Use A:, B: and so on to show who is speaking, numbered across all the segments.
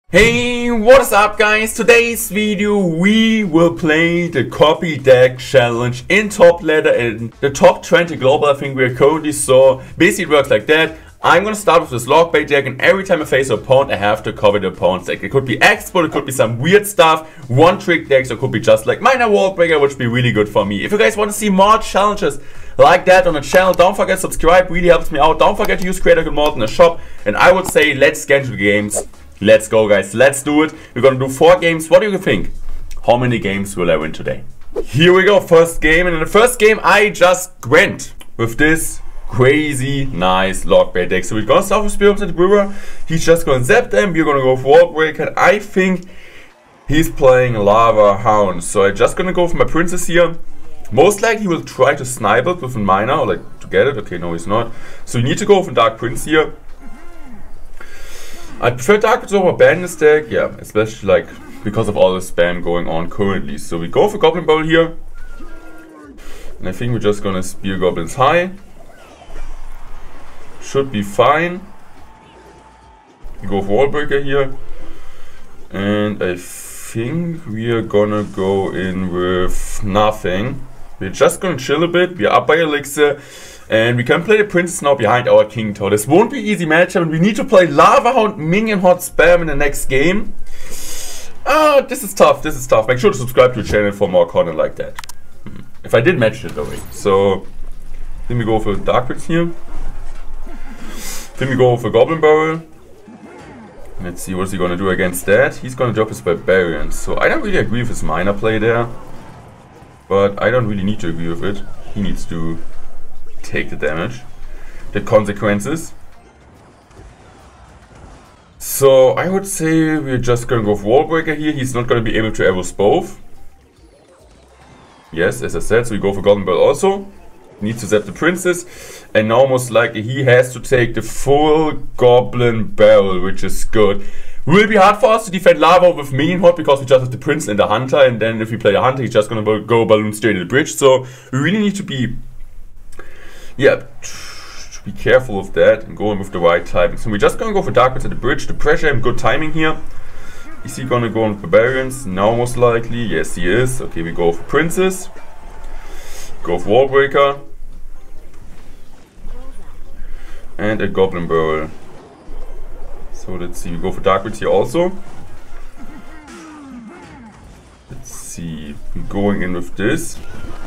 A: Hey, what is up guys? Today's video we will play the copy deck challenge in top ladder and the top 20 global I think we are currently. So basically it works like that. I'm gonna start with this logbait deck and every time I face an opponent I have to cover the opponent's deck. It could be export, it could be some weird stuff, one trick decks, or it could be just like minor wall breaker, which would be really good for me. If you guys want to see more challenges like that on the channel, don't forget to subscribe, really helps me out. Don't forget to use Creator Mode in the shop, and I would say let's get into the games. Let's go guys, let's do it. We're gonna do 4 games. What do you think? How many games will I win today? Here we go, first game. And in the first game I just went with this crazy nice logbait deck. So we're gonna start with Spirit of the River. He's just gonna zap them. We're gonna go for Wall Breaker. And I think he's playing Lava Hound. So I'm just gonna go for my princess here. Most likely he will try to snipe it with a miner, or like to get it. Okay, no he's not. So you need to go for Dark Prince here. I prefer Dark Prince over Bandits deck, yeah, especially like because of all the spam going on currently. So we go for Goblin Bowl here. And I think we're just gonna Spear Goblins high. Should be fine. We go for Wall Breaker here. And I think we are gonna go in with nothing. We're just gonna chill a bit, we are up by Elixir. And we can play the princess now behind our king tower. This won't be easy matchup, and we need to play Lava Hound, Minion Hot Spam in the next game. This is tough, this is tough. Make sure to subscribe to the channel for more content like that. If I did match it already. So, then we go for Dark Prince here. Then we go for Goblin Barrel. Let's see what's he gonna do against that. He's gonna drop his Barbarian. So I don't really agree with his minor play there. But I don't really need to agree with it. He needs to take the damage, the consequences. So I would say we're just gonna go for Wall Breaker here. He's not gonna be able to arrows both. Yes, as I said, so we go for Golden Bell also. Needs to zap the princess, and now most likely he has to take the full Goblin Barrel, which is good. Will be hard for us to defend Lava with Minion Hot because we just have the Prince and the Hunter, and then if we play a Hunter he's just gonna go Balloon straight at the bridge. So we really need to be be careful of that and going with the right timing. So we're just gonna go for Dark Prince at the bridge to pressure him. Good timing here. Is he gonna go on Barbarians? No, most likely. Yes, he is. Okay, we go for Princess. Go for Wall Breaker. And a Goblin Barrel. So let's see, we go for Dark Prince here also. Let's see, we're going in with this.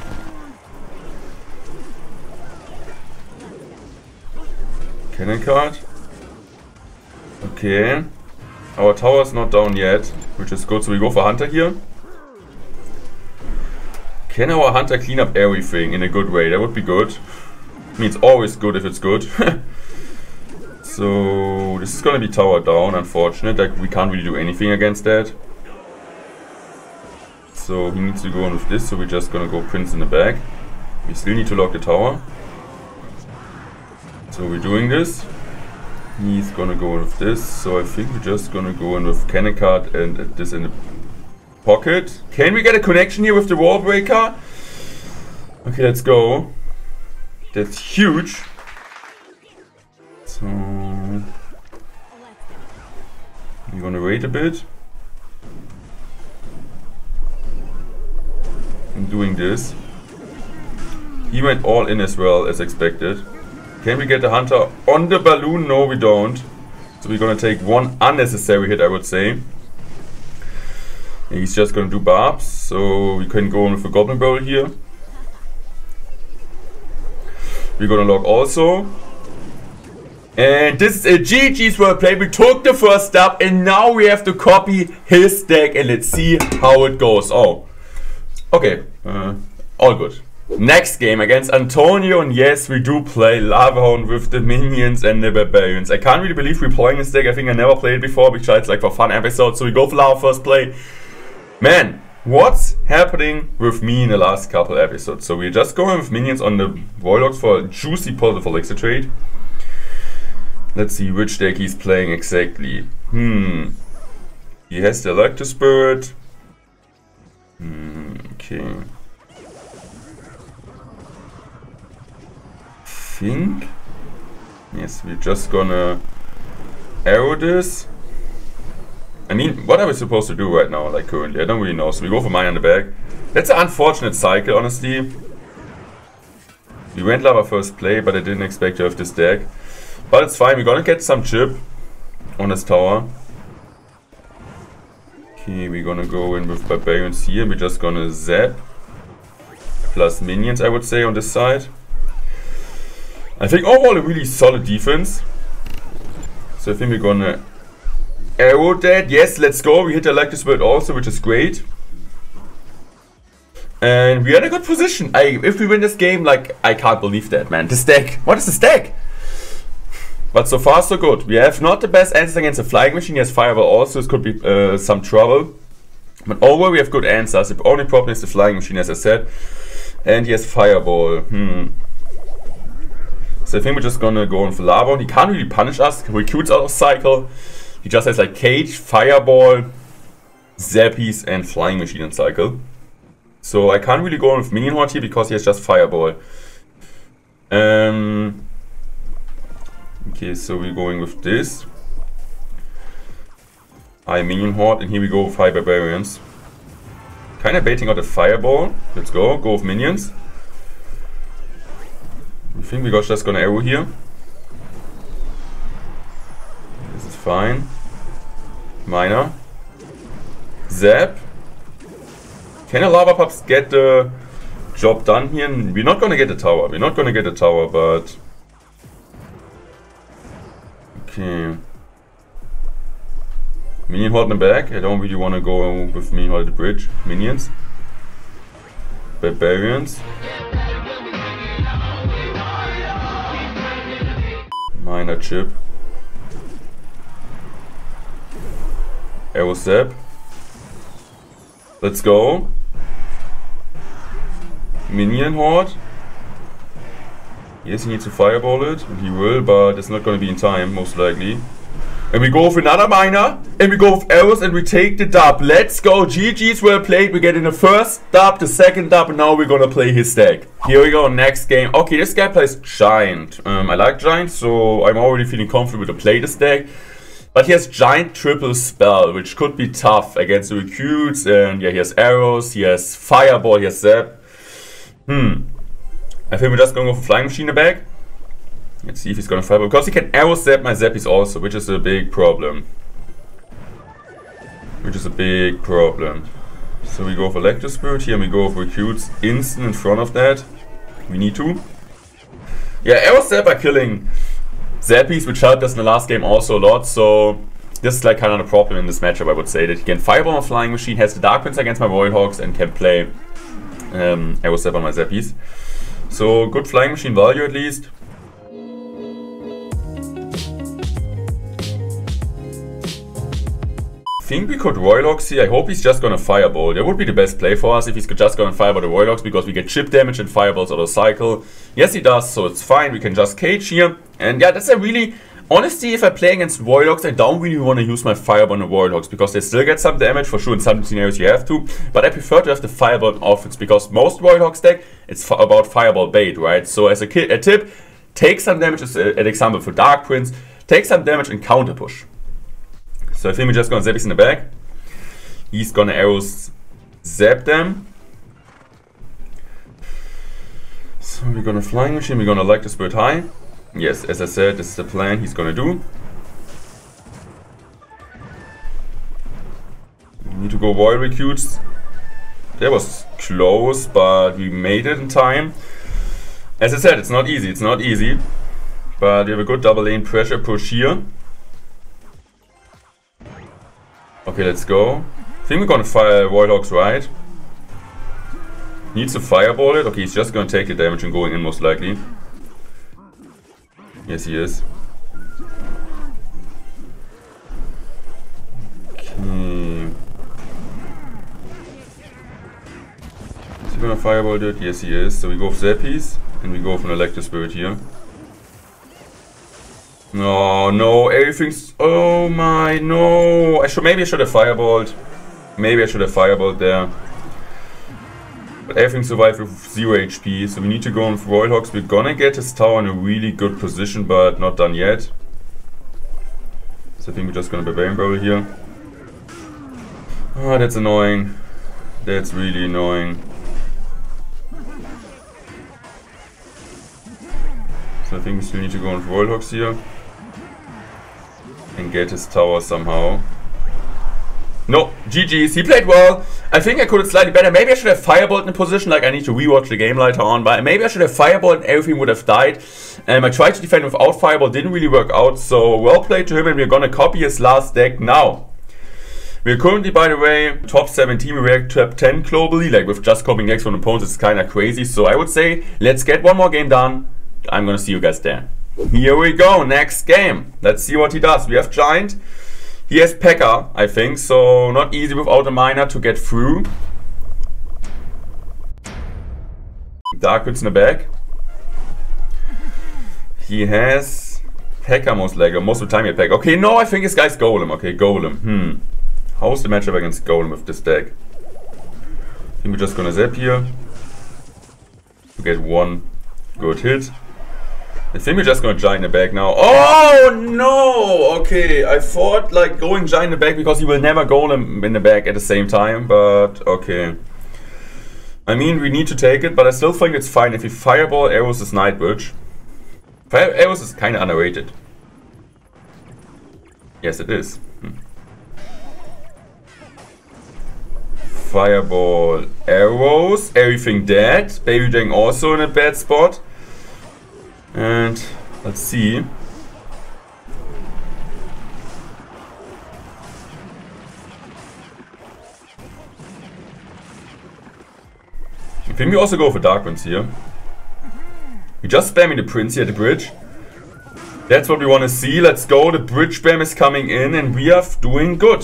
A: Cannon card. Okay. Our tower is not down yet, which is good. So we go for Hunter here. Can our Hunter clean up everything in a good way? That would be good. I mean, it's always good if it's good. So this is gonna be tower down, unfortunate. Like we can't really do anything against that. So he needs to go in with this. So we're just gonna go Prince in the back. We still need to lock the tower. So we're doing this. He's gonna go in with this. So I think we're just gonna go in with Cannon card and this in the pocket. Can we get a connection here with the Wall Breaker? Okay, let's go. That's huge. So we're gonna wait a bit. I'm doing this. He went all in as well as expected. Can we get the Hunter on the balloon? No, we don't. So we're gonna take one unnecessary hit, I would say. And he's just gonna do barbs, so we can go in with a Goblin Barrel here. We're gonna log also. And this is a GG's wordplay. We took the first step and now we have to copy his deck and let's see how it goes. Oh, okay, all good. Next game against Antonio, and yes, we do play Lava Hound with the Minions and the Barbarians. I can't really believe we're playing this deck. I think I never played it before, besides like for fun episodes. So we go for Lava first play. Man, what's happening with me in the last couple episodes? So we're just going with Minions on the Warlocks for a juicy positive Elixir trade. Let's see which deck he's playing exactly. He has the Electro Spirit. Okay. Think. Yes, we're just gonna arrow this. I mean, what are we supposed to do right now, like currently? I don't really know. So we go for mine on the back. That's an unfortunate cycle, honestly. We went lava first play, but I didn't expect to have this deck. But it's fine, we're gonna get some chip on this tower. Okay, we're gonna go in with barbarians here. We're just gonna zap. Plus minions, I would say, on this side. I think overall a really solid defense. So I think we're gonna arrow that. Yes, let's go. We hit the Electric Spirit also, which is great. And we're in a good position. If we win this game, like, I can't believe that, man. This deck. What is this deck? But so far, so good. We have not the best answers against the Flying Machine. He has Fireball also. This could be some trouble. But overall, we have good answers. The only problem is the Flying Machine, as I said. And he has Fireball. So I think we're just gonna go on for Lava. He can't really punish us. He recruits out of cycle. He just has like Cage, Fireball, Zappies, and Flying Machine in cycle. So I can't really go on with Minion Horde here because he has just Fireball. Okay, so we're going with this. Minion Horde, and here we go with High Barbarians. Kind of baiting out the Fireball. Let's go with Minions. I think we got just gonna arrow here. This is fine. Miner. Zap. Can the Lava Pups get the job done here? We're not gonna get the tower. We're not gonna get the tower, but... Okay. Minion Horde in the back. I don't really want to go with Minion Horde at the bridge. Minions. Barbarians. Miner chip. Arrow Zap. Let's go. Minion Horde. Yes, he needs to fireball it, and he will, but it's not going to be in time, most likely. And we go with another miner, and we go with arrows, and we take the dub. Let's go. GG's well played. We're getting the first dub, the second dub, and now we're going to play his deck. Here we go, next game. Okay, this guy plays Giant. I like Giant, so I'm already feeling confident to play this deck. But he has Giant triple spell, which could be tough against the recruits. And yeah, he has arrows, he has Fireball, he has Zap. I think we're just going to go for Flying Machine in the back. Let's see if he's going to Fireball. Because he can arrow Zap my Zappies also, which is a big problem. So we go for Electric Spirit here, and we go for recruits instant in front of that. We need to. Yeah, arrow Zap are killing Zappies, which helped us in the last game also a lot, so this is like kind of the problem in this matchup, I would say, that he can Fireball on Flying Machine, has the Dark Prince against my Royal Hawks, and can play Arrow Zap on my Zappies. So good Flying Machine value at least. I think we could Royal Hawks here. I hope he's just gonna Fireball. That would be the best play for us if he's just gonna Fireball the Royal Hawks, because we get chip damage and Fireballs out of cycle. Yes, he does, so it's fine. We can just Cage here. And yeah, that's a really... Honestly, if I play against Royal Hawks, I don't really want to use my Fireball on the Royal Hawks, because they still get some damage, for sure in some scenarios you have to. But I prefer to have the Fireball in offense, because most Royal Hawks deck, it's about Fireball bait, right? So as a tip, take some damage, as an example for Dark Prince, take some damage and counter push. So I think we're just gonna Zappies in the back. He's gonna arrows zap them. So we're gonna Flying Machine, we're gonna Electric Spirit high. Yes, as I said, this is the plan he's gonna do. We need to go Royal Recruits. That was close, but we made it in time. As I said, it's not easy, but we have a good double lane pressure push here. Okay, let's go. I think we're gonna fire Royal Hawks right. Needs to Fireball it. Okay, he's just gonna take the damage and going in most likely. Yes, he is. Okay. Is he gonna Fireball it? Yes, he is. So we go for Zappies and we go for an Electric Spirit here. No, everything's... Oh my, no. Maybe I should have Fireballed. Maybe I should have Fireballed there. But everything survived with 0 HP, so we need to go on with Royal Hawks. We're gonna get his tower in a really good position, but not done yet. So I think we're just gonna Barbarian Barrel here. Oh, that's annoying. That's really annoying. So I think we still need to go on Royal Hogs here. And get his tower somehow. No, GG's. He played well. I think I could have slightly better. Maybe I should have Firebolt in position. Like, I need to rewatch the game later on. But maybe I should have Firebolt and everything would have died. I tried to defend without Firebolt. Didn't really work out. So, well played to him. And we're going to copy his last deck now. We're currently, by the way, top 17. We're top 10 globally. Like, with just copying decks from opponents, it's kind of crazy. So, I would say, let's get one more game done. I'm going to see you guys there. Here we go. Next game. Let's see what he does. We have Giant. He has P.E.K.K.A, I think, so not easy without a miner to get through. Dark Prince in the back. He has P.E.K.K.A most likely, most of the time he had P.E.K.K.A. Okay, no, I think this guy's Golem. Okay, Golem. How's the matchup against Golem with this deck? I think we're just gonna zap here to get one good hit. I think we're just going to Giant in the back now. Oh no! Okay, I thought like going Giant in the back because he will never Golem in the back at the same time, but okay. I mean, we need to take it, but I still think it's fine if we Fireball Arrows is Nightwitch. Fire Arrows is kind of underrated. Yes, it is. Fireball Arrows, everything dead. Baby Dragon also in a bad spot. And let's see. I think we also go for Dark Prince here. We just spamming the Prince here at the bridge. That's what we want to see. Let's go. The bridge spam is coming in and we are doing good.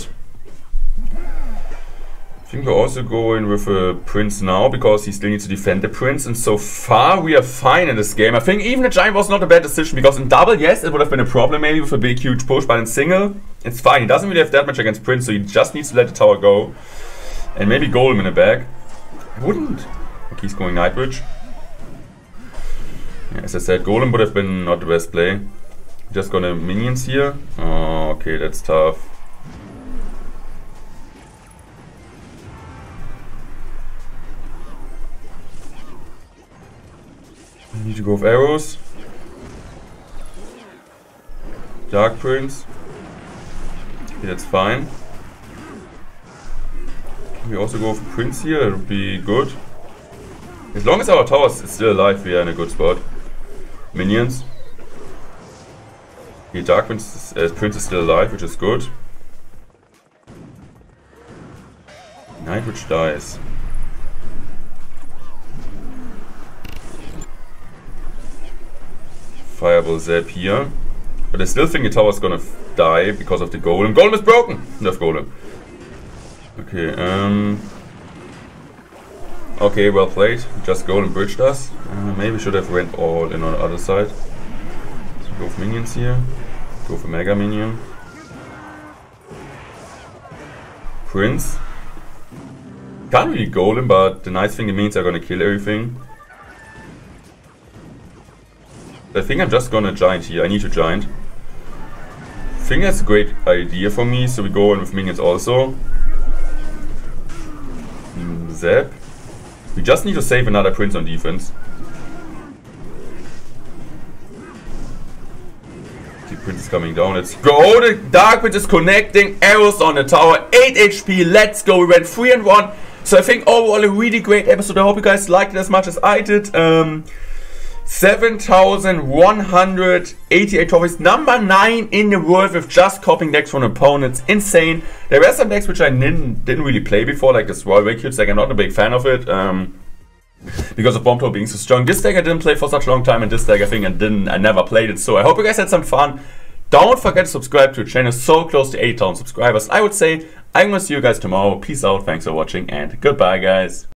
A: I think we're also going with a Prince now because he still needs to defend the Prince, and so far we are fine in this game. I think even the Giant was not a bad decision because in double, yes, it would have been a problem maybe with a big huge push, but in single, it's fine. He doesn't really have that much against Prince, so he just needs to let the tower go. And maybe Golem in the back. I wouldn't. Okay, he's going Nightwitch. Yeah, as I said, Golem would have been not the best play. Just gonna minions here. Oh, okay, that's tough. I need to go with arrows. Dark Prince. Okay, that's fine. Can we also go with Prince here? It would be good. As long as our tower is still alive, we are in a good spot. Minions. Okay, Dark Prince is still alive, which is good. Nightwitch dies. Fireball Zap here. But I still think the tower is gonna die because of the Golem. Golem is broken! Enough Golem. Okay, okay, well played. Just Golem bridged us. Maybe should have went all in on the other side. So go for minions here. Go for Mega Minion. Prince. Can't really Golem, but the nice thing it means they're gonna kill everything. I think I'm just gonna Giant here. I need to Giant. I think that's a great idea for me, so we go in with minions also. Zap. We just need to save another Prince on defense. The Prince is coming down. Let's go. The Dark Prince is connecting. Arrows on the tower. 8 HP. Let's go. We went 3-1. So I think overall a really great episode. I hope you guys liked it as much as I did. 7,188 trophies. Number 9 in the world with just copying decks from opponents. Insane. There were some decks which I didn't really play before, like this Royal Vacuum deck. I'm not a big fan of it. Because of Bomb Thrower being so strong. This deck I didn't play for such a long time, and this deck I think I never played it. So I hope you guys had some fun. Don't forget to subscribe to the channel. So close to 8,000 subscribers. I would say I'm gonna see you guys tomorrow. Peace out. Thanks for watching and goodbye, guys.